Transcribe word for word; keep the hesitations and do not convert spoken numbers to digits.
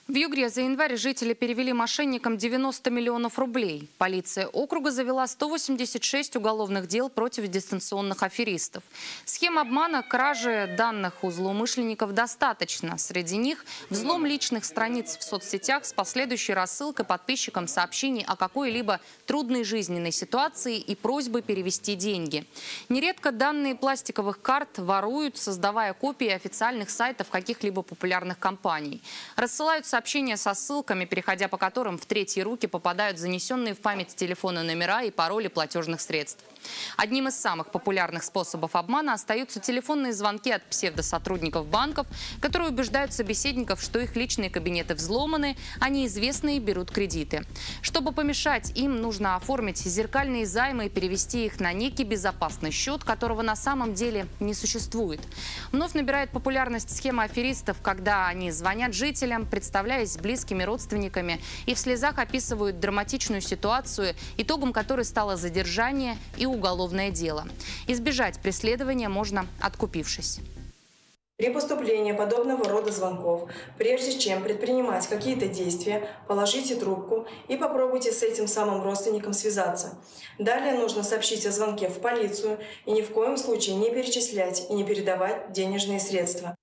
В Югре за январь жители перевели мошенникам девяносто миллионов рублей. Полиция округа завела сто восемьдесят шесть уголовных дел против дистанционных аферистов. Схем обмана, кражи данных у злоумышленников достаточно. Среди них взлом личных страниц в соцсетях с последующей рассылкой подписчикам сообщений о какой-либо трудной жизненной ситуации и просьбой перевести деньги. Нередко данные пластиковых карт воруют, создавая копии официальных сайтов каких-либо популярных компаний. Рассылают сообщения со ссылками, переходя по которым в третьи руки попадают занесенные в память телефона номера и пароли платежных средств. Одним из самых популярных способов обмана остаются телефонные звонки от псевдосотрудников банков, которые убеждают собеседников, что их личные кабинеты взломаны, а неизвестные берут кредиты. Чтобы помешать им, нужно оформить зеркальные займы и перевести их на некий безопасный счет, которого на самом деле не существует. Вновь набирает популярность схема аферистов, когда они звонят жителям, представляют с близкими родственниками и в слезах описывают драматичную ситуацию, итогом которой стало задержание и уголовное дело. Избежать преследования можно, откупившись. При поступлении подобного рода звонков, прежде чем предпринимать какие-то действия, положите трубку и попробуйте с этим самым родственником связаться. Далее нужно сообщить о звонке в полицию и ни в коем случае не перечислять и не передавать денежные средства.